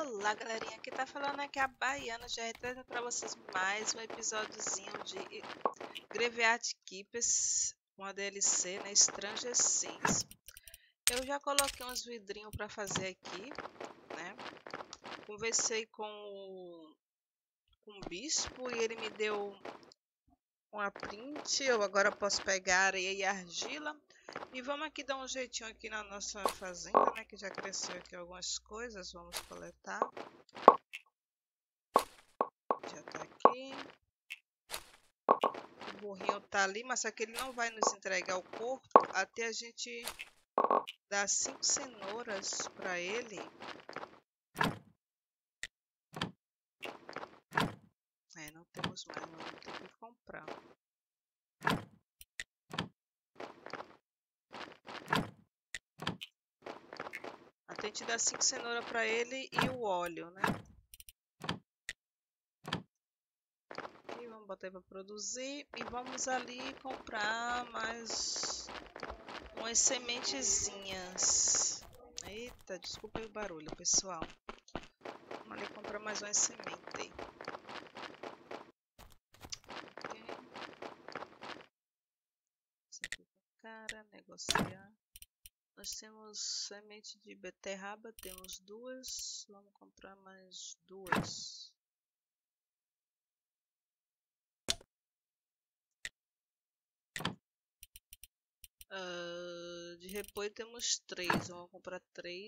Olá, galerinha, aqui tá falando aqui a Baiana, já trazendo para vocês mais um episódiozinho de Graveyard Keepers, uma DLC, né, Stranger Things. Eu já coloquei uns vidrinhos para fazer aqui, né, conversei com o bispo e ele me deu uma print, eu agora posso pegar areia e argila. E vamos aqui dar um jeitinho aqui na nossa fazenda, né, que já cresceu aqui algumas coisas, vamos coletar. Já tá aqui. O burrinho tá ali, mas só que ele não vai nos entregar o corpo até a gente dar 5 cenouras para ele. Não temos mais, vamos ter que comprar. Até a gente dar 5 cenouras para ele e o óleo, né? E vamos botar para produzir e vamos ali comprar mais umas sementezinhas. Eita, desculpa o barulho, pessoal. Vamos ali comprar mais umas sementes. Cara, negociar. Nós temos semente de beterraba, temos duas. Vamos comprar mais duas. De repolho temos 3. Vamos comprar 3.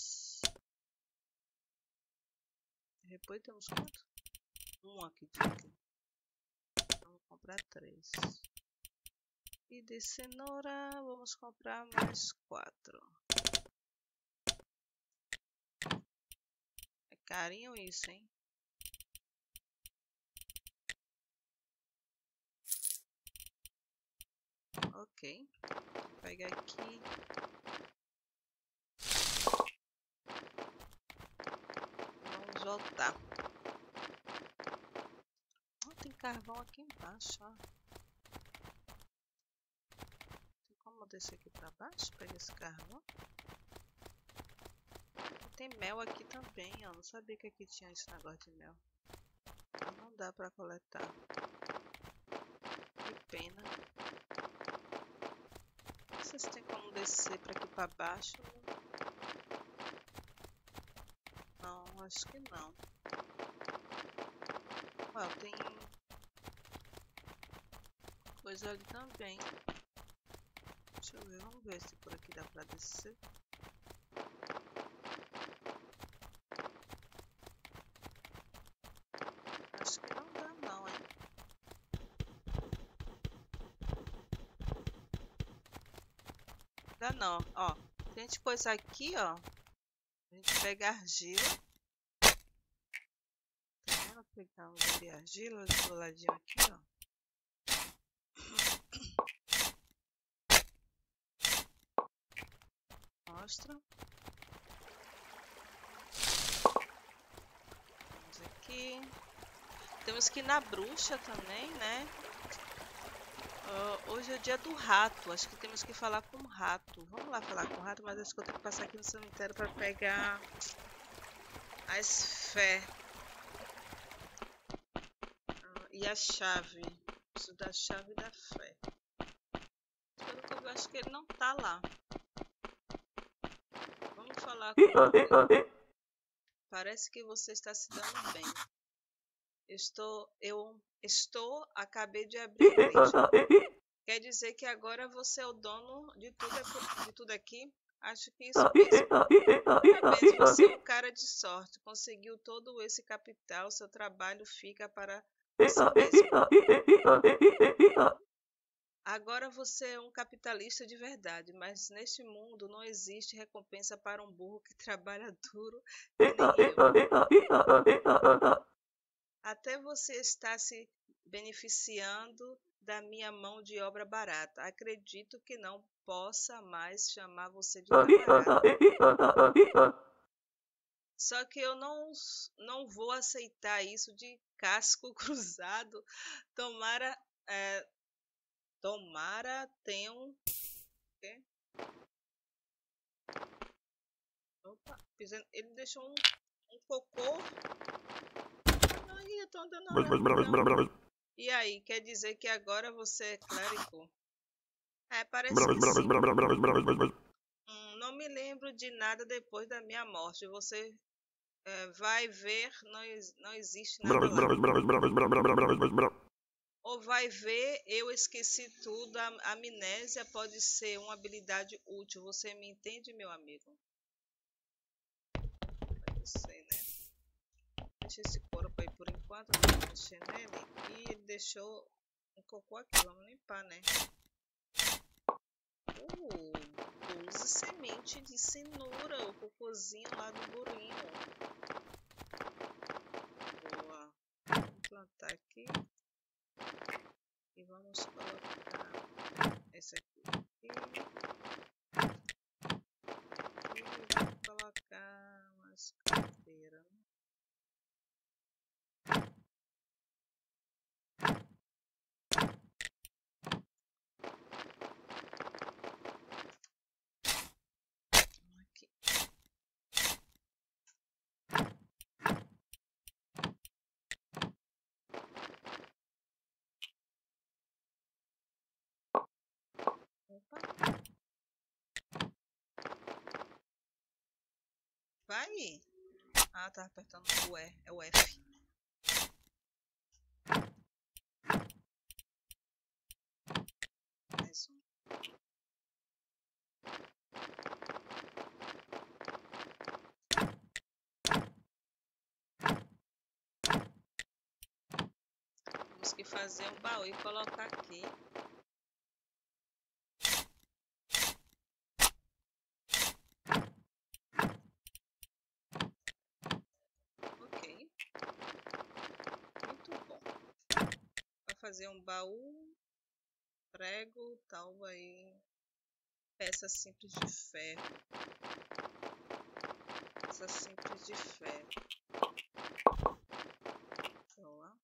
De repolho temos quanto? 1 aqui. Vamos comprar 3. E de cenoura vamos comprar mais 4. É carinho isso, hein? Ok. Vou pegar aqui. Vamos voltar. Tem carvão aqui embaixo, ó. Tem como descer aqui pra baixo? Pegar esse carvão. Tem mel aqui também, ó. Não sabia que aqui tinha esse negócio de mel. Não dá pra coletar. Que pena. Não sei se tem como descer pra aqui pra baixo. Não, acho que não. Ó, tem coisa ali também. Deixa eu ver, vamos ver se por aqui dá pra descer. Acho que não dá não, hein? Dá não, ó. Tem gente coisa aqui, ó. A gente pega argila. Tá vendo? Pegamos ali argila, do ladinho aqui, ó. Mostra. Vamos aqui. Temos que ir na bruxa também, né? Hoje é o dia do rato. Acho que temos que falar com o rato. Vamos lá falar com o rato, mas acho que eu tenho que passar aqui no cemitério para pegar as fé. E a chave. Preciso da chave da fé. Pelo que eu acho que ele não tá lá. Vamos falar com ele. Parece que você está se dando bem. Acabei de abrir a igreja. Quer dizer que agora você é o dono de tudo aqui? Acho que isso mesmo. Parabéns, você é um cara de sorte. Conseguiu todo esse capital. Seu trabalho fica para você mesmo. Agora você é um capitalista de verdade, mas neste mundo não existe recompensa para um burro que trabalha duro, que nem eu. Até você está se beneficiando da minha mão de obra barata. Acredito que não possa mais chamar você de camarada. Só que eu não vou aceitar isso de casco cruzado. Tomara tenham... Opa, ele deixou um cocô. Não, eu tô andando orando. E aí, quer dizer que agora você é clérigo? É, parece que sim. Não me lembro de nada depois da minha morte. Você vai ver, não existe nada lá. Ou vai ver, eu esqueci tudo. A amnésia pode ser uma habilidade útil. Você me entende, meu amigo? Pode ser, né? Deixa esse corpo aí por enquanto. Vamos mexer nele. E ele deixou um cocô aqui. Vamos limpar, né? 12 sementes de cenoura. O cocôzinho lá do burrinho. Boa. Vamos plantar aqui. E vamos colocar esse aqui. E vamos colocar umas carteiras. Aqui. Opa. Vai. Ah, tá apertando o E. É o F. Mais um. Temos que fazer um baú e colocar aqui. Ok. Muito bom. Vai fazer um baú, prego, tal aí. Peça simples de ferro. Peça simples de ferro. Boa.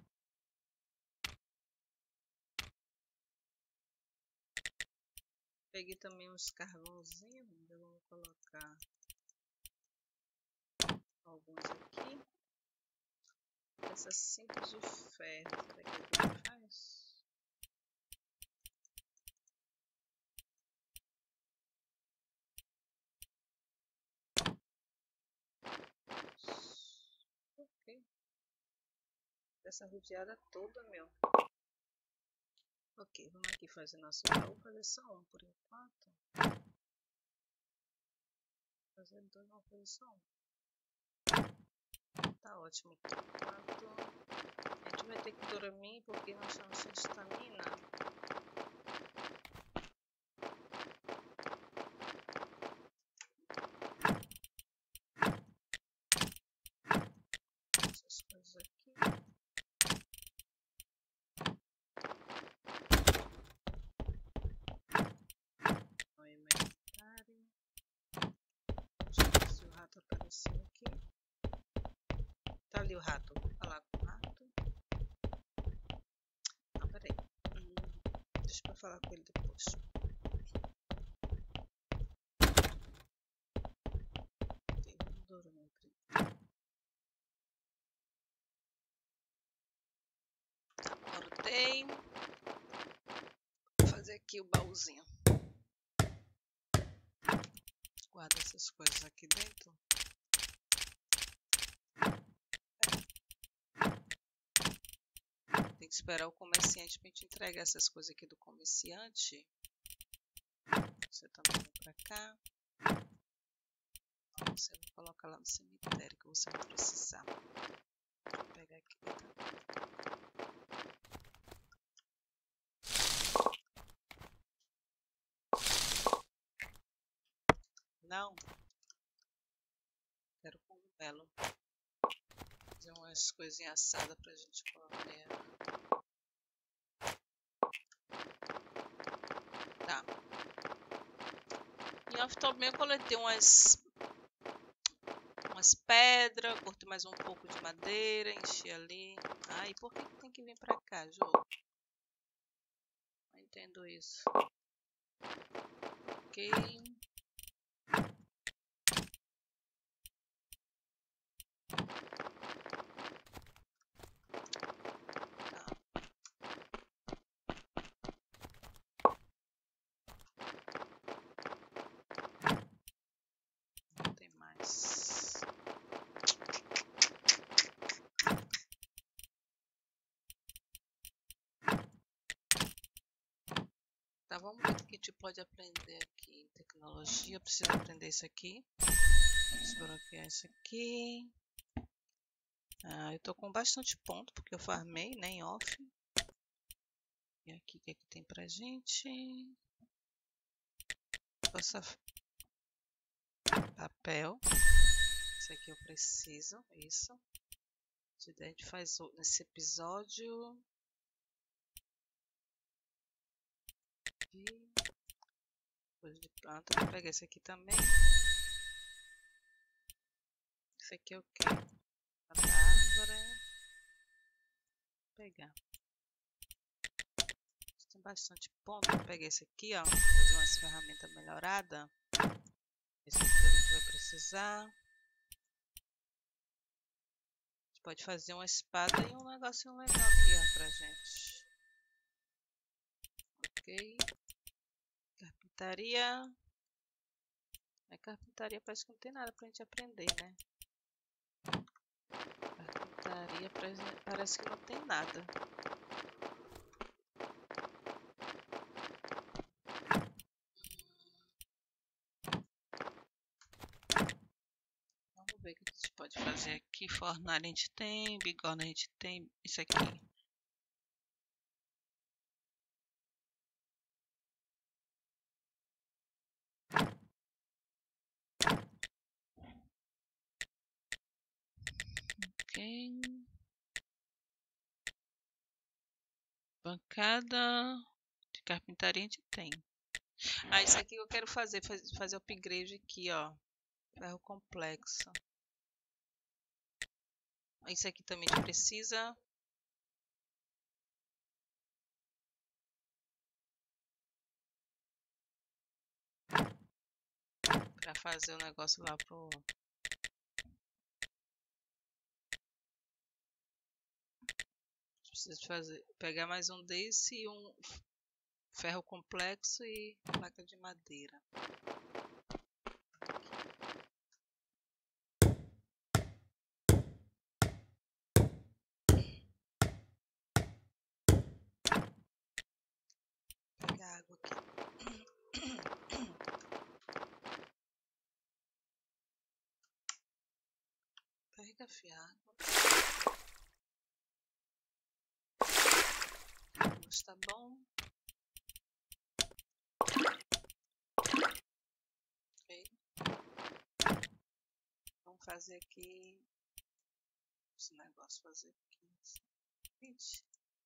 Peguei também uns carvãozinhos. Vamos colocar alguns aqui. Peça simples de ferro. Será que ele faz? Ok. Essa rodeada toda, meu. Ok, vamos aqui fazer nosso baú. Fazer só um por enquanto. Fazer dois, vamos fazer só um. Tá ótimo por enquanto. A gente vai ter que dormir porque nós estamos sem estamina. Essas coisas aqui. No inventário. Deixa eu ver se o rato apareceu aqui. Tá ali o rato. Vou falar com o rato. Não, peraí. Deixa eu falar com ele depois. Ok, vamos dormir primeiro. Cortei. Vou fazer aqui o baúzinho. Guarda essas coisas aqui dentro. Tem que esperar o comerciante para a gente entregar essas coisas aqui do comerciante. Você também vem para cá. Você vai colocar lá no cemitério que você vai precisar. Vou pegar aqui, tá? Não. Quero cogumelo. Fazer umas coisinhas assadas pra gente comer. Tá. Em off também eu coletei umas pedras, cortei mais um pouco de madeira, enchi ali. Ai, por que tem que vir pra cá, jogo? Não entendo isso. Ok. gente pode aprender aqui? Tecnologia, preciso aprender isso aqui. Desbloquear isso aqui. Eu tô com bastante ponto, porque eu farmei, né, em off. E aqui, o que é que tem pra gente? Papel. Isso aqui eu preciso, isso. A gente faz nesse episódio. Coisa de planta. Vou pegar esse aqui também. Esse aqui é o quê? A da árvore. Vou pegar. Tem bastante ponto. Vou pegar esse aqui, ó. Fazer umas ferramentas melhoradas. Esse aqui a gente vai precisar. A gente pode fazer uma espada e um negocinho legal aqui, ó, pra gente. Ok. Carpintaria. A carpintaria parece que não tem nada pra gente aprender, né? Carpintaria parece que não tem nada. Vamos ver o que a gente pode fazer aqui. Fornalha a gente tem, bigorna a gente tem. Isso aqui. Ok. Bancada de carpintaria a gente tem. Isso aqui que eu quero fazer upgrade aqui, ó. Ferro complexo. Isso aqui também a gente precisa. Pra fazer o negócio lá pro... Preciso pegar mais um desse e um ferro complexo e placa de madeira. Pegar água aqui. Carrega fiado. Está bom. Ok. Vamos fazer aqui esse negócio, fazer 15, 20,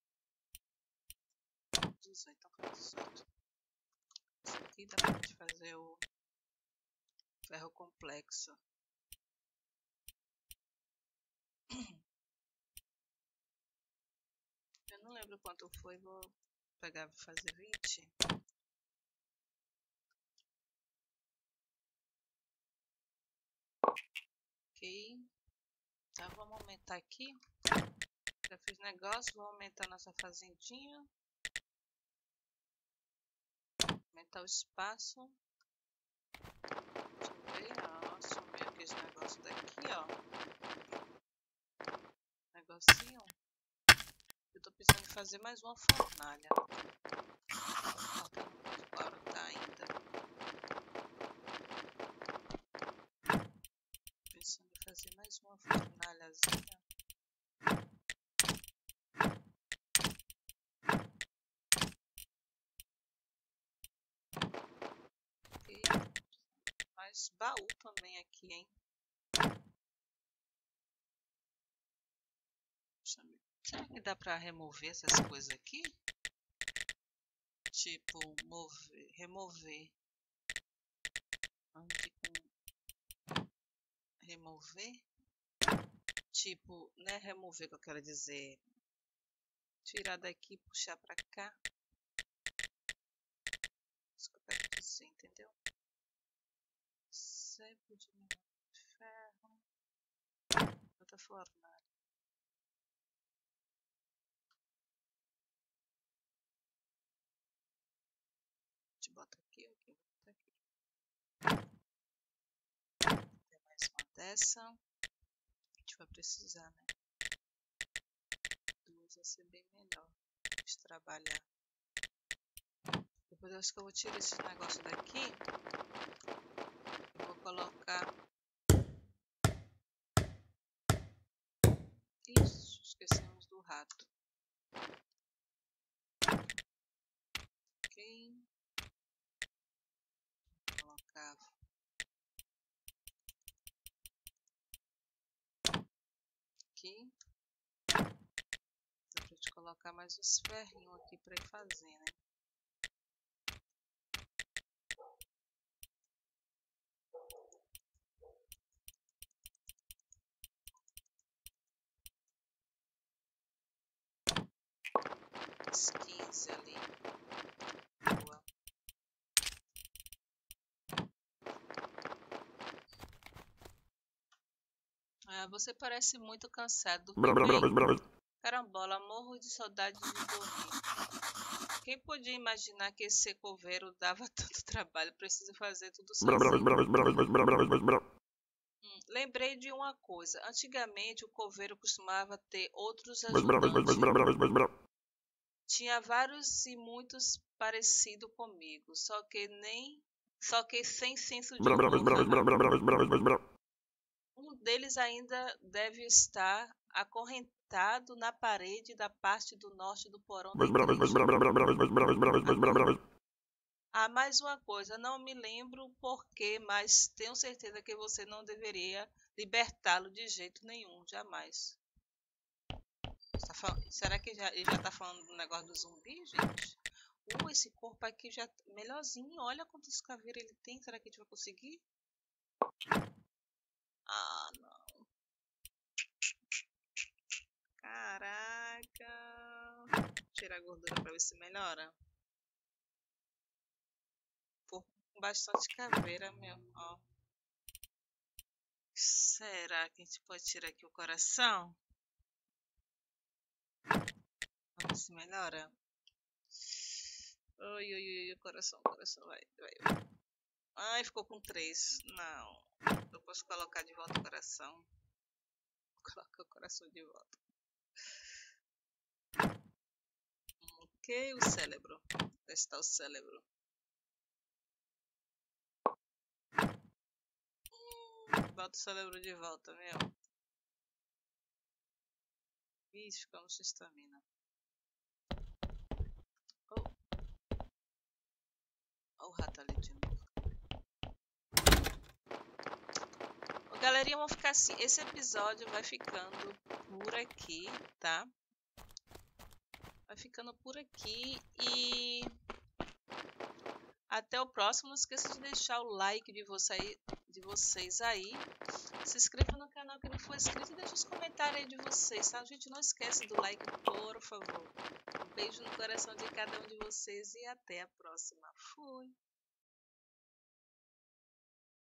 18, então faz 18. Isso aqui dá pra gente fazer o ferro complexo. Eu não lembro quanto foi, vou pegar e fazer 20. Ok. Então vamos aumentar aqui. Já fiz negócio, vou aumentar nossa fazendinha. Aumentar o espaço. Deixa eu ver, sumiu aqui esse negócio daqui, ó. Negocinho. Eu tô precisando fazer mais uma fornalha. Agora tá ainda. Pensando em fazer mais uma fornalhazinha. Ok. Mais baú também aqui, hein? Será que dá pra remover essas coisas aqui? Tipo, remover. Remover? Tipo, não é remover que eu quero dizer. Tirar daqui e puxar pra cá. Isso que eu quero dizer, entendeu? Sebo de ferro. Outra fornalha. A gente bota aqui, aqui, bota aqui. Tem mais uma dessa. A gente vai precisar, né? Duas vai ser bem melhor de trabalhar. Depois eu acho que eu vou tirar esse negócio daqui. Eu vou colocar... Isso, esquecemos do rato. Ok. Vou colocar... Aqui. Dá pra te colocar mais uns ferrinhos aqui pra ir fazer, né? Uns 15 ali. Boa. Ah, você parece muito cansado. Dormiu bem? Carambola, morro de saudade de dormir. Quem podia imaginar que esse ser coveiro dava tanto trabalho? Preciso fazer tudo sozinho. Lembrei de uma coisa. Antigamente o coveiro costumava ter outros ajudantes. Tinha vários e muitos parecido comigo, só que sem senso de humor. Um deles ainda deve estar acorrentado na parede da parte do norte do porão da igreja. Ah, mais uma coisa, não me lembro porquê, mas tenho certeza que você não deveria libertá-lo de jeito nenhum, jamais. Será que ele já tá falando do negócio do zumbi, gente? Esse corpo aqui já melhorzinho. Olha quantos caveiras ele tem. Será que a gente vai conseguir? Ah, não. Caraca. Tirar a gordura pra ver se melhora. Corpo com bastante caveira, meu. Ó. Será que a gente pode tirar aqui o coração? Vamos ver se melhora. Oi, oi, oi, coração, vai. Ai, ficou com 3. Não. Eu posso colocar de volta o coração. Coloca o coração de volta. Ok, o cérebro. Onde está o cérebro? Bota o cérebro de volta, meu. Ixi, ficamos sem estamina. Olha o rato ali de novo. Bom, galerinha, vamos ficar assim. Esse episódio vai ficando por aqui, tá? Vai ficando por aqui e até o próximo. Não esqueça de deixar o like de vocês aí. Se inscreva no canal que não for inscrito e deixa os comentários aí de vocês, tá? Gente, não esquece do like, por favor. Um beijo no coração de cada um de vocês e até a próxima. Fui!